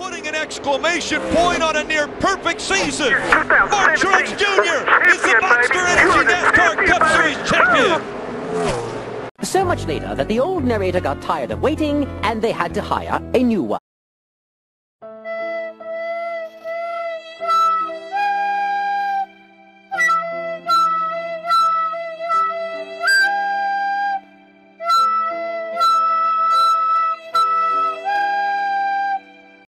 Putting an exclamation point on a near-perfect season. Mark Truex Jr. is the Monster Energy NASCAR Cup Series champion. So much later that the old narrator got tired of waiting and they had to hire a new one.